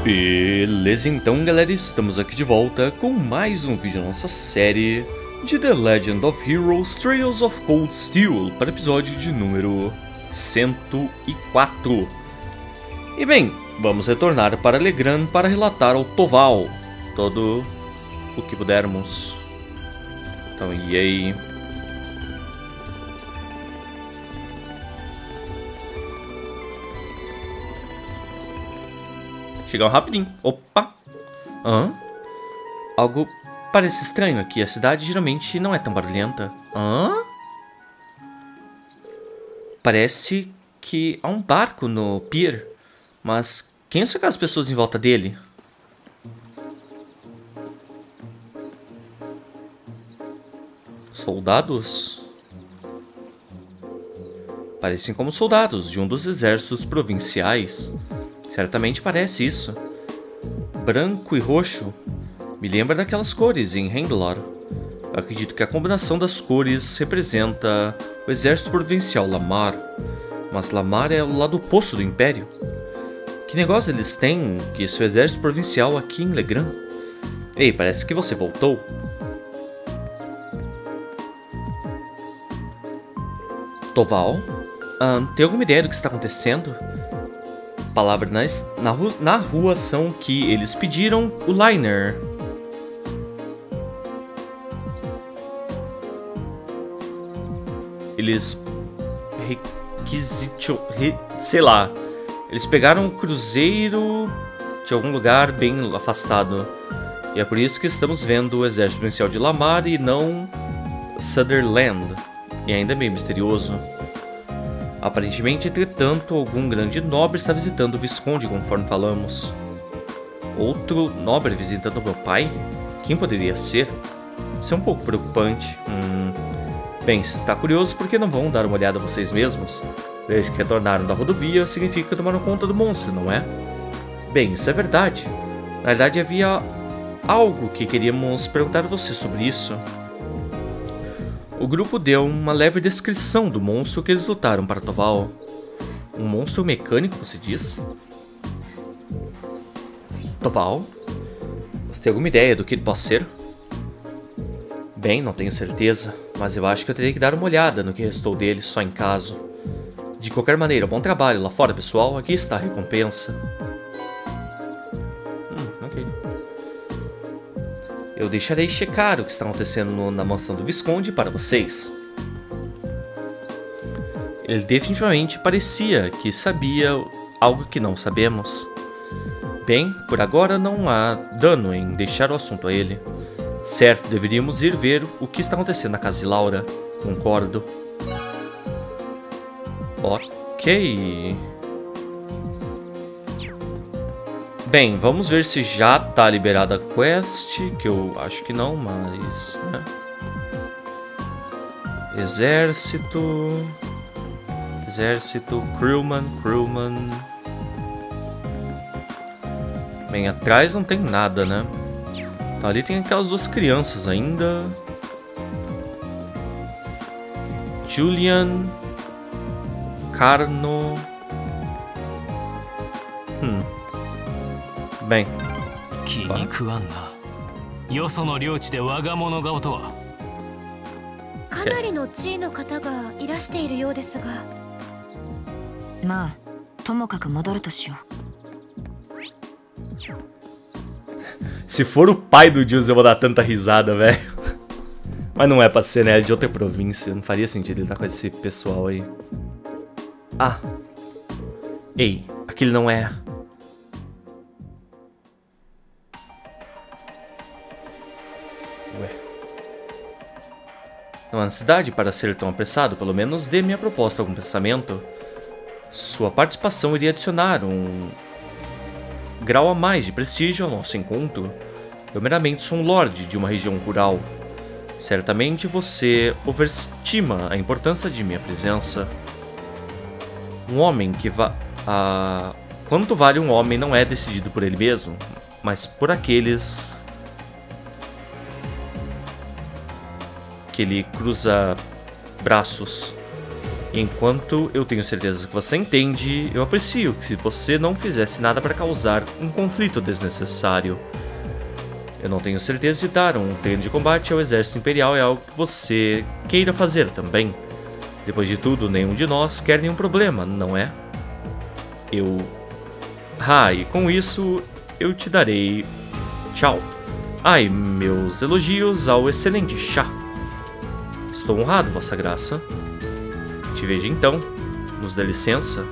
Beleza, então galera, estamos aqui de volta com mais um vídeo da nossa série de The Legend of Heroes Trails of Cold Steel para o episódio de número 104. E bem, vamos retornar para Legrand para relatar ao Toval todo o que pudermos. Então, e aí? Chegam rapidinho. Opa! Hã? Algo parece estranho aqui. A cidade geralmente não é tão barulhenta. Hã? Parece que há um barco no pier. Mas quem são aquelas pessoas em volta dele? Soldados? Parecem como soldados de um dos exércitos provinciais. Certamente parece isso. Branco e roxo me lembra daquelas cores em Handlar. Eu acredito que a combinação das cores representa o exército provincial Lamar. Mas Lamar é o lado oposto do Império. Que negócio eles têm que seu exército provincial aqui em Legrand? Ei, parece que você voltou. Toval? Tem alguma ideia do que está acontecendo? Palavras na rua são que eles pediram o liner. Eles sei lá. Eles pegaram um cruzeiro de algum lugar bem afastado. E é por isso que estamos vendo o exército provincial de Lamar e não Sutherland. E ainda é meio misterioso. Aparentemente, entretanto, algum grande nobre está visitando o Visconde, conforme falamos. Outro nobre visitando meu pai? Quem poderia ser? Isso é um pouco preocupante. Bem, se está curioso, por que não vão dar uma olhada vocês mesmos? Desde que retornaram da rodovia, significa que tomaram conta do monstro, não é? Bem, isso é verdade. Na verdade, havia algo que queríamos perguntar a você sobre isso. O grupo deu uma leve descrição do monstro que eles lutaram para Toval. Um monstro mecânico, você diz? Toval? Você tem alguma ideia do que ele pode ser? Bem, não tenho certeza, mas eu acho que eu terei que dar uma olhada no que restou dele só em caso. De qualquer maneira, bom trabalho lá fora, pessoal. Aqui está a recompensa. Ok. Eu deixarei checar o que está acontecendo na mansão do Visconde para vocês. Ele definitivamente parecia que sabia algo que não sabemos. Bem, por agora não há dano em deixar o assunto a ele. Certo, deveríamos ir ver o que está acontecendo na casa de Laura. Concordo. Ok. Bem, vamos ver se já tá liberada a quest, que eu acho que não, mas... né? Exército... Crewman... Bem, atrás não tem nada, né? Tá, ali tem aquelas duas crianças ainda. Julian... Carno... Bem. Se for o pai do Jules, eu vou dar tanta risada, velho. Mas não é pra ser, né? Ele é de outra província. Não faria sentido ele estar com esse pessoal aí. Ah. Ei, aquele não é... Não há necessidade para ser tão apressado, pelo menos dê minha proposta algum pensamento. Sua participação iria adicionar um grau a mais de prestígio ao nosso encontro. Eu meramente sou um lorde de uma região rural. Certamente você overestima a importância de minha presença. Um homem que quanto vale um homem não é decidido por ele mesmo, mas por aqueles... que ele cruza braços. Enquanto eu tenho certeza que você entende, eu aprecio que você não fizesse nada para causar um conflito desnecessário. Eu não tenho certeza de dar um treino de combate ao exército imperial é algo que você queira fazer também. Depois de tudo, nenhum de nós quer nenhum problema, não é? E com isso, eu te darei... tchau. E meus elogios ao excelente chá. Estou honrado, Vossa Graça. Te vejo então. Nos dê licença.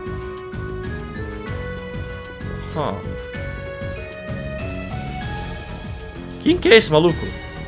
Quem que é esse maluco?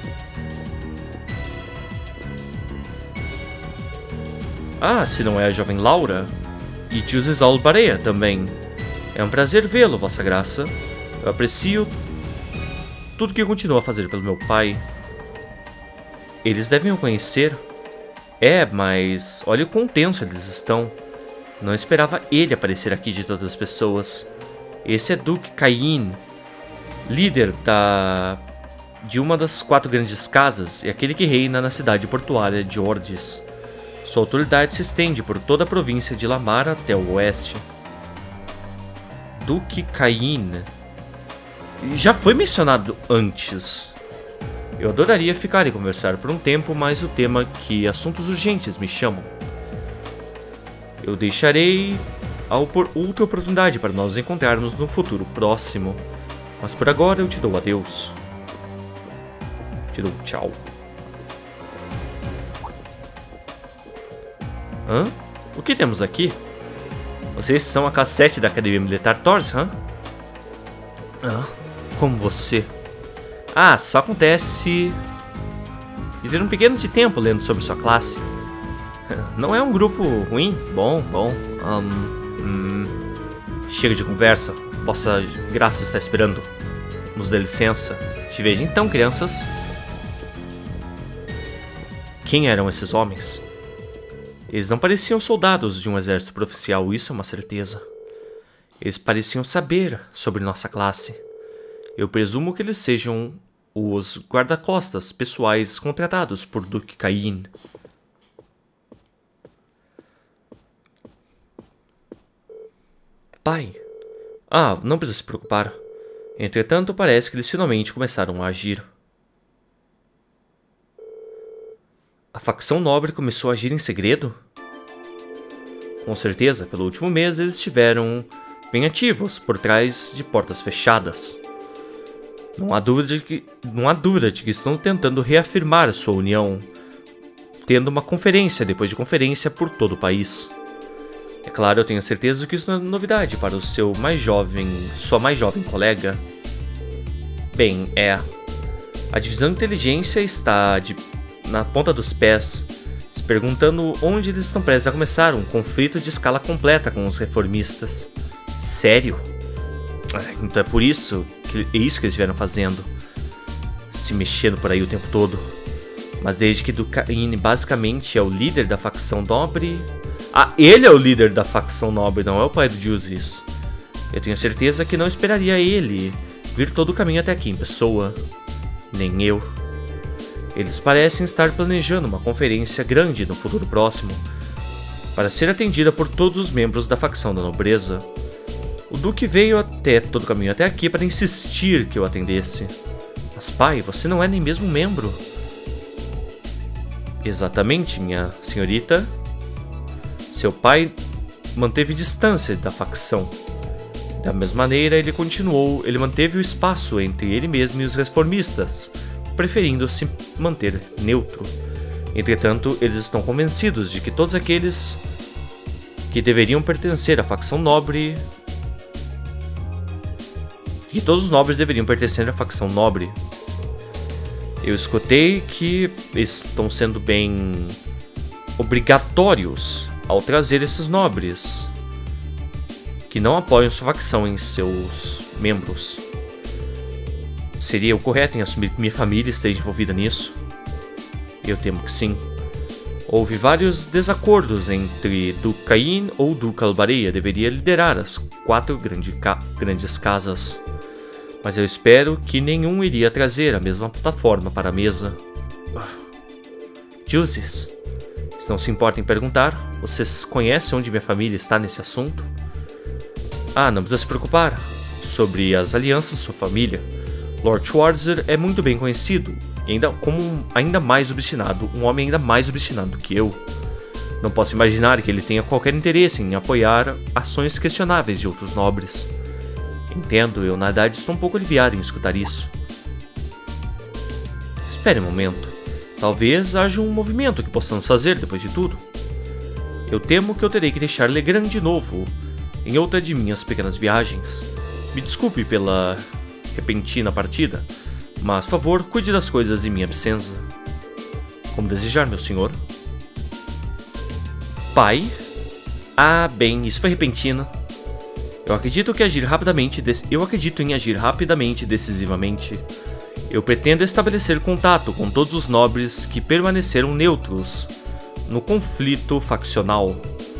Se não é a jovem Laura. E Joseph Albareia também. É um prazer vê-lo, Vossa Graça. Eu aprecio tudo que continua a fazer pelo meu pai. Eles devem o conhecer. Mas olha o quão tenso eles estão. Não esperava ele aparecer aqui de todas as pessoas. Esse é Duke Cain, líder de uma das 4 grandes casas e aquele que reina na cidade portuária de Ordis. Sua autoridade se estende por toda a província de Lamar até o oeste. Duke Cain já foi mencionado antes. Eu adoraria ficar e conversar por um tempo, mas o tema é que assuntos urgentes me chamam. Eu deixarei outra oportunidade para nós encontrarmos no futuro próximo. Mas por agora eu te dou adeus. Te dou tchau. O que temos aqui? Vocês são a cassete da Academia Militar Thors, Como você... só acontece de ter um pequeno de tempo lendo sobre sua classe. Não é um grupo ruim? Bom. Chega de conversa. Vossa Graça está esperando. Nos dê licença. Te vejo então, crianças. Quem eram esses homens? Eles não pareciam soldados de um exército oficial, isso é uma certeza. Eles pareciam saber sobre nossa classe. Eu presumo que eles sejam os guarda-costas pessoais contratados por Duke Cain. Pai. Não precisa se preocupar. Entretanto, parece que eles finalmente começaram a agir. A facção nobre começou a agir em segredo? Com certeza, pelo último mês eles estiveram bem ativos por trás de portas fechadas. Não há dúvida de que estão tentando reafirmar sua união, tendo uma conferência depois de conferência por todo o país. É claro, eu tenho certeza que isso não é novidade para sua mais jovem colega. Bem, a divisão de inteligência está na ponta dos pés, se perguntando onde eles estão prestes a começar um conflito de escala completa com os reformistas. Sério? Então é por isso que eles vieram fazendo. Se mexendo por aí o tempo todo. Mas desde que Ducain basicamente é o líder da facção nobre... ele é o líder da facção nobre, não é o pai do Joseph. Eu tenho certeza que não esperaria ele vir todo o caminho até aqui em pessoa. Nem eu. Eles parecem estar planejando uma conferência grande no futuro próximo, para ser atendida por todos os membros da facção da nobreza. O Duque veio até todo o caminho até aqui para insistir que eu atendesse. Mas pai, você não é nem mesmo membro. Exatamente, minha senhorita. Seu pai manteve distância da facção. Da mesma maneira, ele manteve o espaço entre ele mesmo e os reformistas, preferindo se manter neutro. Entretanto, eles estão convencidos de que todos aqueles que deveriam pertencer à facção nobre... que todos os nobres deveriam pertencer à facção nobre. Eu escutei que estão sendo bem obrigatórios ao trazer esses nobres que não apoiam sua facção em seus membros. Seria o correto em assumir que minha família esteja envolvida nisso? Eu temo que sim. Houve vários desacordos entre Duke Cain ou Duke Albareia deveria liderar as 4 grandes casas. Mas eu espero que nenhum iria trazer a mesma plataforma para a mesa. Joseph, Se não se importa em perguntar, vocês conhecem onde minha família está nesse assunto? Ah, não precisa se preocupar. Sobre as alianças de sua família, Lord Schwarzer é muito bem conhecido, e ainda mais obstinado, um homem ainda mais obstinado que eu. Não posso imaginar que ele tenha qualquer interesse em apoiar ações questionáveis de outros nobres. Entendo, eu na verdade estou um pouco aliviado em escutar isso. Espere um momento. Talvez haja um movimento que possamos fazer depois de tudo. Eu temo que eu terei que deixar Legrand de novo em outra de minhas pequenas viagens. Me desculpe pela repentina partida, mas, por favor, cuide das coisas em minha absência. Como desejar, meu senhor? Pai? Ah, bem, isso foi repentina. Eu acredito em agir rapidamente decisivamente. Eu pretendo estabelecer contato com todos os nobres que permaneceram neutros no conflito faccional.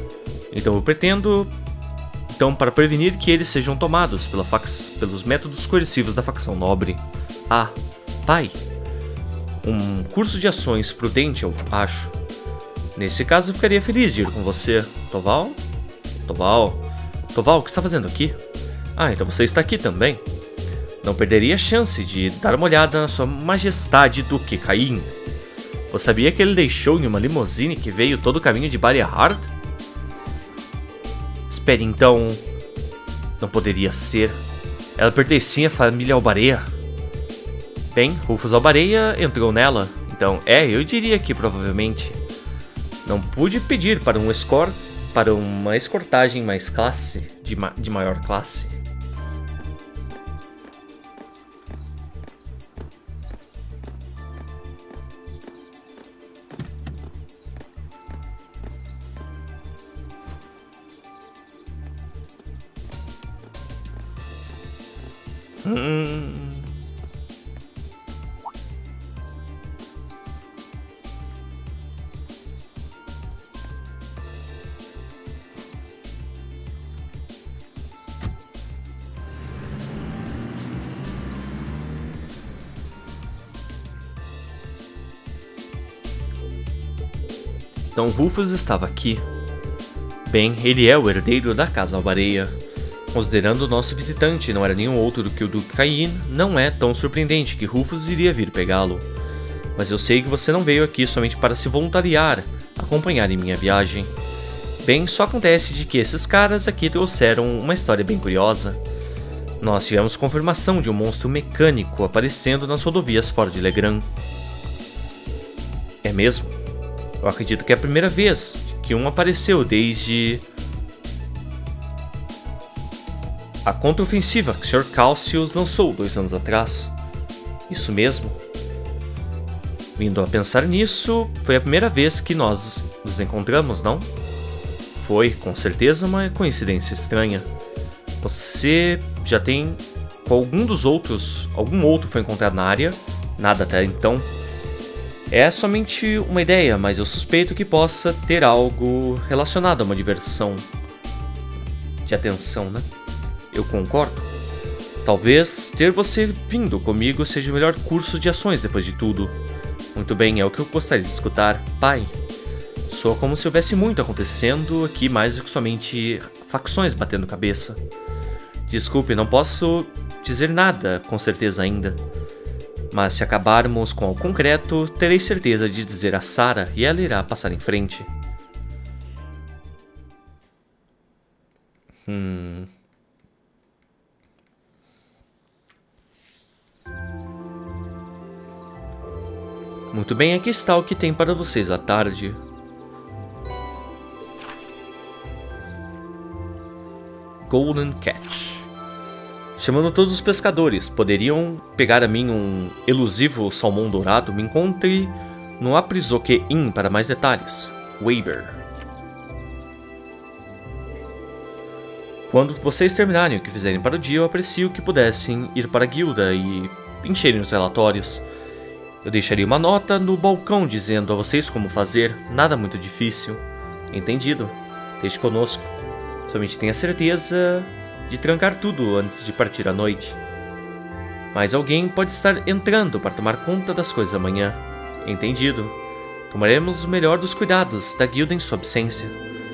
Para prevenir que eles sejam tomados pelos métodos coercivos da facção nobre. Ah, pai. Um curso de ações prudente, eu acho. Nesse caso, eu ficaria feliz de ir com você. Toval? Toval, o que está fazendo aqui? Ah, então você está aqui também. Não perderia a chance de dar uma olhada na sua majestade Duque Caim. Você sabia que ele deixou em uma limusine que veio todo o caminho de Barrehard? Espere, então... Não poderia ser. Ela pertencia à família Albareia. Bem, Rufus Albareia entrou nela. Então, eu diria que provavelmente. Não pude pedir para uma escortagem mais de maior classe. Então Rufus estava aqui. Bem, ele é o herdeiro da Casa Albareia. Considerando o nosso visitante não era nenhum outro do que o Duque Cain, não é tão surpreendente que Rufus iria vir pegá-lo. Mas eu sei que você não veio aqui somente para se voluntariar, acompanhar em minha viagem. Bem, só acontece de que esses caras aqui trouxeram uma história bem curiosa. Nós tivemos confirmação de um monstro mecânico aparecendo nas rodovias fora de Legrand. É mesmo? Eu acredito que é a primeira vez que um apareceu desde a contraofensiva que o Sr. Cassius lançou 2 anos atrás. Isso mesmo. Vindo a pensar nisso, foi a primeira vez que nós nos encontramos, não? Foi, com certeza, uma coincidência estranha. Você já tem com algum outro foi encontrado na área? Nada até então. É somente uma ideia, mas eu suspeito que possa ter algo relacionado a uma diversão de atenção, né? Eu concordo. Talvez ter você vindo comigo seja o melhor curso de ações depois de tudo. Muito bem, é o que eu gostaria de escutar, pai. Soa como se houvesse muito acontecendo aqui, mais do que somente facções batendo cabeça. Desculpe, não posso dizer nada com certeza ainda. Mas se acabarmos com o concreto, terei certeza de dizer a Sarah e ela irá passar em frente. Muito bem, aqui está o que tem para vocês à tarde. Golden Catch. Chamando todos os pescadores, poderiam pegar a mim um elusivo salmão dourado? Me encontre no Aprisoque Inn para mais detalhes. Weber. Quando vocês terminarem o que fizerem para o dia, eu aprecio que pudessem ir para a guilda e encherem os relatórios. Eu deixaria uma nota no balcão dizendo a vocês como fazer, nada muito difícil. Entendido? Deixe conosco. Somente tenha certeza de trancar tudo antes de partir à noite. Mas alguém pode estar entrando para tomar conta das coisas amanhã. Entendido? Tomaremos o melhor dos cuidados da guilda em sua absência.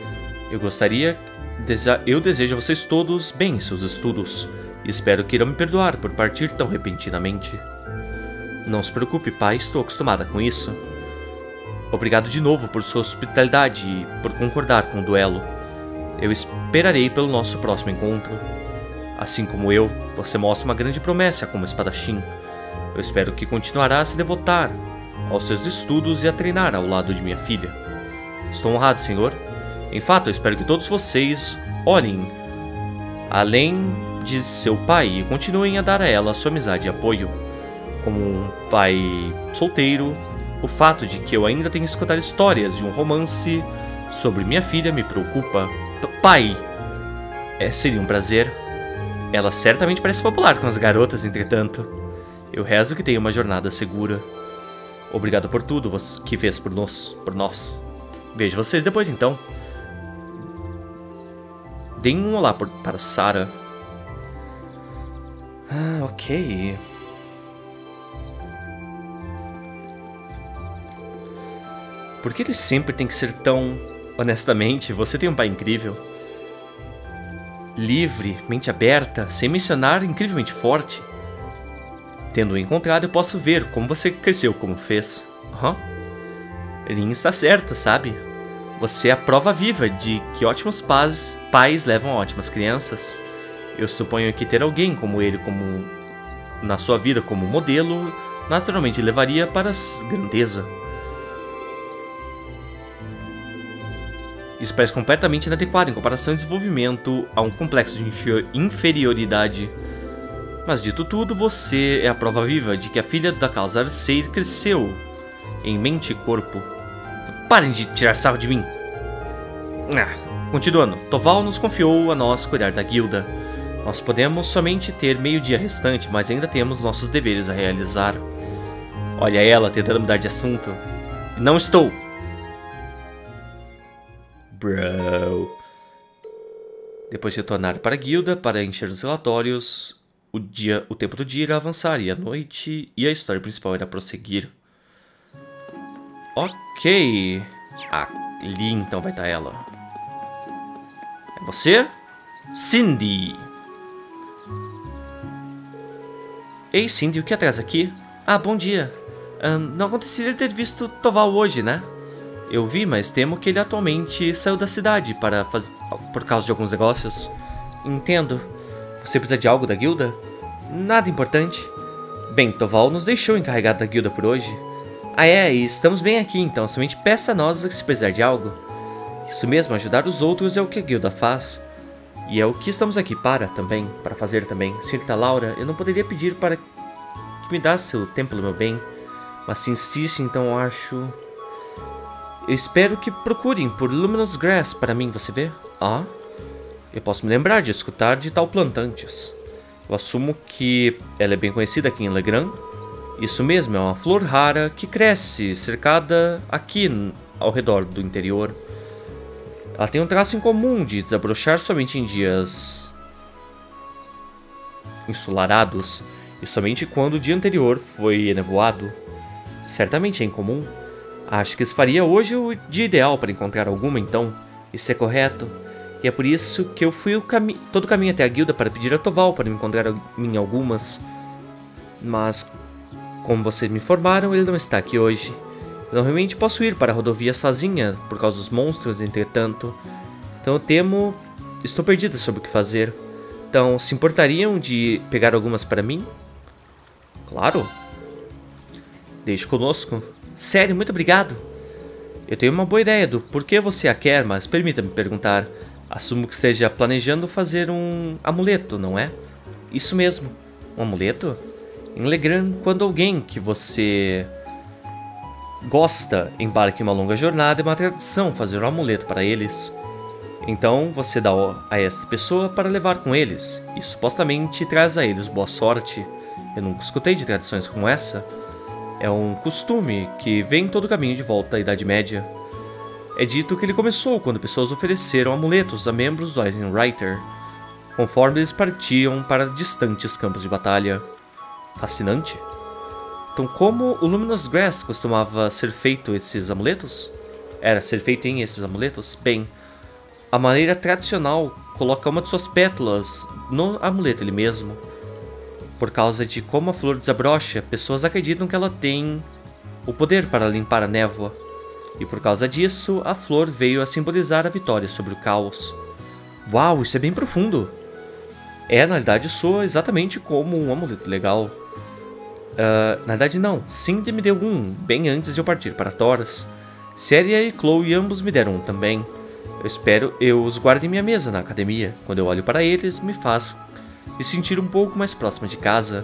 Eu desejo a vocês todos bem em seus estudos, e espero que irão me perdoar por partir tão repentinamente. Não se preocupe, pai, estou acostumada com isso. Obrigado de novo por sua hospitalidade e por concordar com o duelo. Eu esperarei pelo nosso próximo encontro. Assim como eu, você mostra uma grande promessa como espadachim. Eu espero que continuará a se devotar aos seus estudos e a treinar ao lado de minha filha. Estou honrado, senhor. Em fato, eu espero que todos vocês olhem além de seu pai e continuem a dar a ela sua amizade e apoio. Como um pai solteiro, o fato de que eu ainda tenho que escutar histórias de um romance sobre minha filha me preocupa. Pai! Seria um prazer. Ela certamente parece popular com as garotas, entretanto. Eu rezo que tenha uma jornada segura. Obrigado por tudo que fez por nós. Vejo vocês depois, então. Deem um olá para Sarah. Ok. Por que ele sempre tem que ser tão... Honestamente, você tem um pai incrível. Livre, mente aberta, sem mencionar, incrivelmente forte. Tendo-o encontrado, eu posso ver como você cresceu como fez. Lin está certo, sabe? Você é a prova viva de que ótimos pais levam a ótimas crianças. Eu suponho que ter alguém como ele na sua vida como modelo naturalmente levaria para a grandeza. Isso parece completamente inadequado em comparação ao desenvolvimento a um complexo de inferioridade. Mas dito tudo, você é a prova viva de que a filha da casa Arceir cresceu em mente e corpo. Parem de tirar sarro de mim! Continuando, Toval nos confiou a nós cuidar da guilda. Nós podemos somente ter meio-dia restante, mas ainda temos nossos deveres a realizar. Olha ela tentando mudar de assunto. Não estou! Bro. Depois de retornar para a guilda para encher os relatórios, o tempo do dia irá avançar e a noite e a história principal irá prosseguir. Ok. Ali então vai estar ela. É você? Cindy. Ei, Cindy, o que traz aqui? Bom dia. Não aconteceria ter visto Toval hoje, né? Eu vi, mas temo que ele atualmente saiu da cidade por causa de alguns negócios. Entendo. Você precisa de algo da guilda? Nada importante. Bem, Toval nos deixou encarregado da guilda por hoje. E estamos bem aqui, então somente peça a nós se precisar de algo. Isso mesmo, ajudar os outros é o que a guilda faz. E é o que estamos aqui para fazer também. Senhorita Laura, eu não poderia pedir para que me desse seu tempo pelo meu bem. Mas se insiste, então acho... Eu espero que procurem por Luminous Grass para mim, você vê? Eu posso me lembrar de escutar de tal planta antes. Eu assumo que ela é bem conhecida aqui em Legrand. Isso mesmo, é uma flor rara que cresce cercada aqui ao redor do interior. Ela tem um traço em comum de desabrochar somente em dias ensolarados e somente quando o dia anterior foi nevoado. Certamente é incomum. Acho que isso faria hoje o dia ideal para encontrar alguma, então. Isso é correto. E é por isso que eu fui todo o caminho até a guilda para pedir a Toval para me encontrar em algumas. Mas, como vocês me informaram, ele não está aqui hoje. Eu não realmente posso ir para a rodovia sozinha por causa dos monstros, entretanto. Então eu temo... Estou perdida sobre o que fazer. Então, se importariam de pegar algumas para mim? Claro. Deixe conosco. Sério, muito obrigado. Eu tenho uma boa ideia do porquê você a quer, mas permita-me perguntar. Assumo que esteja planejando fazer um amuleto, não é? Isso mesmo. Um amuleto? Em Legrand, quando alguém que você gosta embarca em uma longa jornada, é uma tradição fazer um amuleto para eles. Então você dá a esta pessoa para levar com eles. E supostamente traz a eles boa sorte. Eu nunca escutei de tradições como essa. É um costume que vem todo o caminho de volta à Idade Média. É dito que ele começou quando pessoas ofereceram amuletos a membros do Eisenreiter, conforme eles partiam para distantes campos de batalha. Fascinante. Então, como o Luminous Grass costumava ser feito esses amuletos? Era ser feito em esses amuletos? Bem, a maneira tradicional coloca uma de suas pétalas no amuleto ele mesmo. Por causa de como a flor desabrocha, pessoas acreditam que ela tem o poder para limpar a névoa. E por causa disso, a flor veio a simbolizar a vitória sobre o caos. Uau, isso é bem profundo. Na realidade, soa exatamente como um amuleto legal. Na verdade não, Cindy me deu um, bem antes de eu partir para Thoras. Séria e Chloe ambos me deram um também. Eu espero eu os guarde em minha mesa na academia. Quando eu olho para eles, me faz me sentir um pouco mais próxima de casa.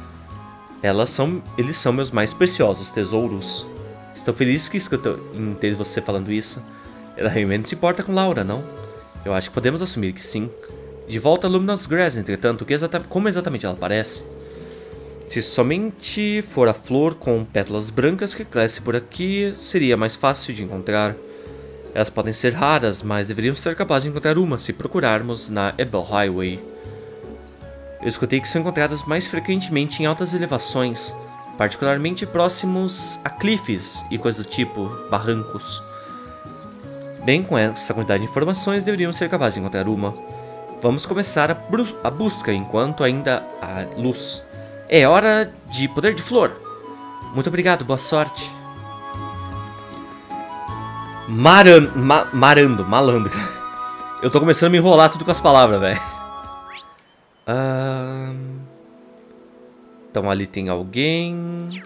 Eles são meus mais preciosos tesouros. Estou feliz em ter você falando isso. Ela realmente se importa com Laura, não? Eu acho que podemos assumir que sim. De volta a Luminous Grass, entretanto, como exatamente ela parece? Se somente for a flor com pétalas brancas que cresce por aqui, seria mais fácil de encontrar. Elas podem ser raras, mas deveríamos ser capazes de encontrar uma se procurarmos na Ebel Highway. Eu escutei que são encontradas mais frequentemente em altas elevações, particularmente próximos a cliffs e coisas do tipo, barrancos. Bem, com essa quantidade de informações, deveríamos ser capazes de encontrar uma. Vamos começar a busca enquanto ainda há luz. É hora de poder de flor. Muito obrigado, boa sorte. Malandro. Eu tô começando a me enrolar tudo com as palavras, velho. Então ali tem alguém.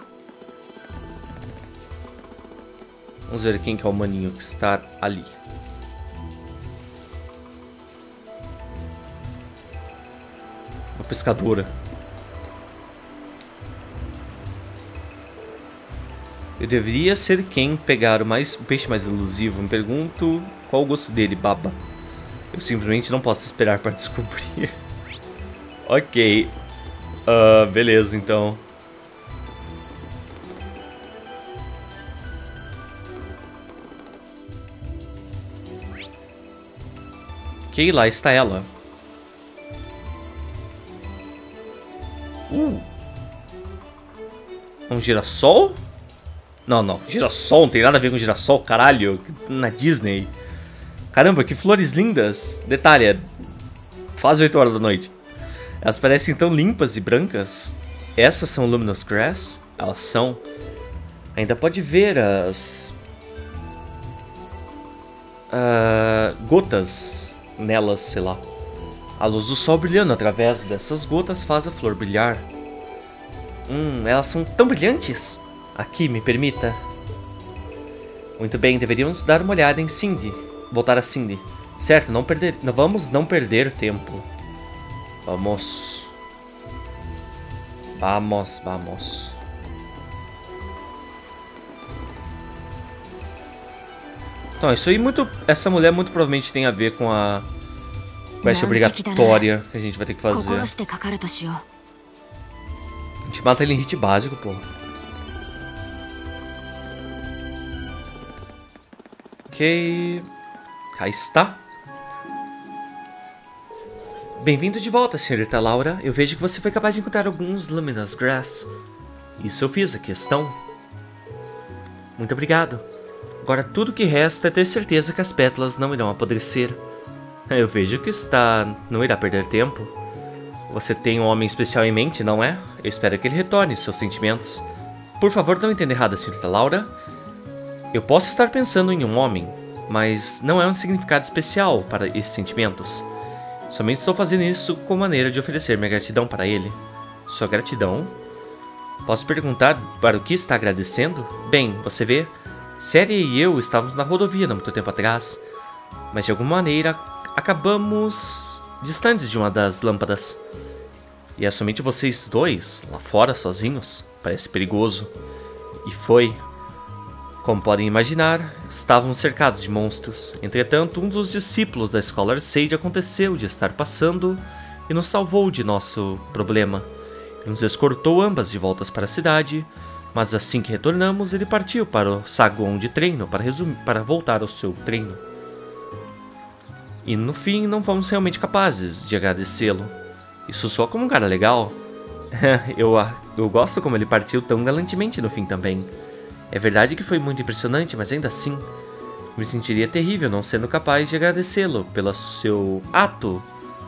Vamos ver quem que é o maninho que está ali. Uma pescadora. Eu deveria ser quem pegar o peixe mais elusivo. Me pergunto qual o gosto dele, baba. Eu simplesmente não posso esperar para descobrir. Ok. Beleza, então. Ok, lá está ela. Um girassol? Não. Girassol não tem nada a ver com girassol, caralho. Na Disney. Caramba, que flores lindas. Detalhe, faz 8 horas da noite. Elas parecem tão limpas e brancas. Essas são Luminous Grass? Elas são. Ainda pode ver as... gotas nelas, sei lá. A luz do sol brilhando através dessas gotas faz a flor brilhar. Elas são tão brilhantes. Aqui, me permita. Muito bem, deveríamos dar uma olhada em Cindy. Voltar a Cindy. Certo, vamos não perder tempo. Vamos. Então, isso aí essa mulher muito provavelmente tem a ver com a quest obrigatória que a gente vai ter que fazer. A gente mata ele em hit básico, pô. Ok. Cá está. Bem-vindo de volta, senhorita Laura. Eu vejo que você foi capaz de encontrar alguns Luminous Grass. Isso eu fiz, aqui estão. Muito obrigado. Agora tudo que resta é ter certeza que as pétalas não irão apodrecer. Eu vejo que não irá perder tempo. Você tem um homem especial em mente, não é? Eu espero que ele retorne seus sentimentos. Por favor, não entenda errado, senhorita Laura. Eu posso estar pensando em um homem, mas não é um significado especial para esses sentimentos. Somente estou fazendo isso como maneira de oferecer minha gratidão para ele. Sua gratidão? Posso perguntar para o que está agradecendo? Bem, você vê, Séria e eu estávamos na rodovia não muito tempo atrás, mas de alguma maneira acabamos distantes de uma das lâmpadas. E é somente vocês dois, lá fora, sozinhos? Parece perigoso. E foi. Como podem imaginar, estávamos cercados de monstros. Entretanto, um dos discípulos da Scholar Sage aconteceu de estar passando e nos salvou de nosso problema. Ele nos escortou ambas de voltas para a cidade, mas assim que retornamos, ele partiu para o saguão de treino para voltar ao seu treino. E no fim, não fomos realmente capazes de agradecê-lo. Isso soa como um cara legal. Eu gosto como ele partiu tão galantemente no fim também. É verdade que foi muito impressionante, mas ainda assim, me sentiria terrível não sendo capaz de agradecê-lo pelo seu ato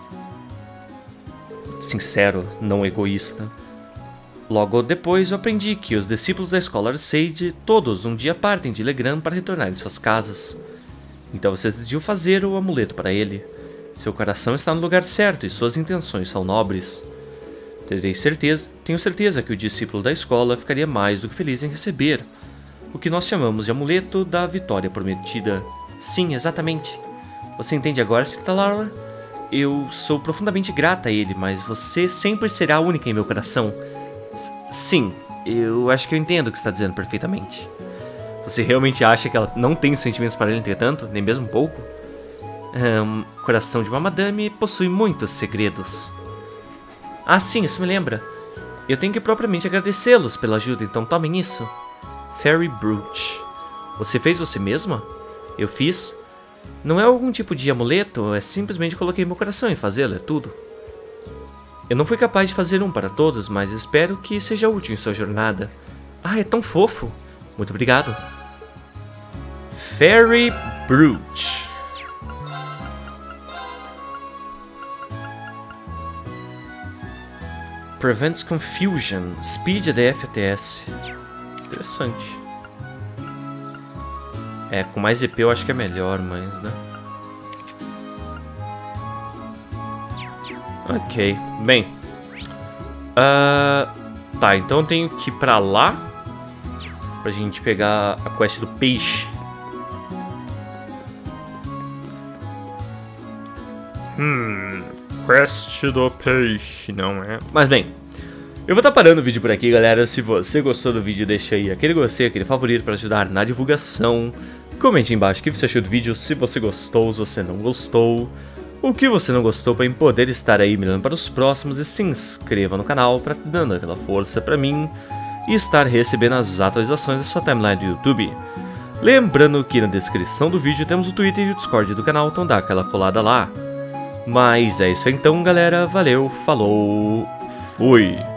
sincero, não egoísta. Logo depois eu aprendi que os discípulos da escola Arseide todos um dia partem de Legrand para retornar em suas casas. Então você decidiu fazer o amuleto para ele. Seu coração está no lugar certo e suas intenções são nobres. Tenho certeza que o discípulo da escola ficaria mais do que feliz em receber o que nós chamamos de amuleto da vitória prometida. Sim, exatamente. Você entende agora, Sra. Laura? Eu sou profundamente grata a ele, mas você sempre será a única em meu coração. Sim, eu acho que eu entendo o que está dizendo perfeitamente. Você realmente acha que ela não tem sentimentos para ele, entretanto? Nem mesmo um pouco? O coração de uma madame possui muitos segredos. Ah, sim, isso me lembra. Eu tenho que propriamente agradecê-los pela ajuda, então tomem isso. Fairy Brooch. Você fez você mesma? Eu fiz. Não é algum tipo de amuleto, é simplesmente coloquei meu coração em fazê-lo, é tudo. Eu não fui capaz de fazer um para todos, mas espero que seja útil em sua jornada. Ah, é tão fofo. Muito obrigado. Fairy Brooch. Prevents confusion. Speed ADF ATS. Interessante. Com mais EP eu acho que é melhor, mas, né? Ok, bem. Tá, então eu tenho que ir pra lá pra gente pegar a quest do peixe. Quest do peixe, não é? Mas bem, eu vou estar parando o vídeo por aqui, galera. Se você gostou do vídeo, deixa aí aquele gostei, aquele favorito para ajudar na divulgação. Comente aí embaixo o que você achou do vídeo, se você gostou, se você não gostou, o que você não gostou, para eu poder estar aí mirando para os próximos, e se inscreva no canal para dando aquela força para mim e estar recebendo as atualizações da sua timeline do YouTube. Lembrando que na descrição do vídeo temos o Twitter e o Discord do canal, então dá aquela colada lá. Mas é isso aí então, galera. Valeu, falou, fui!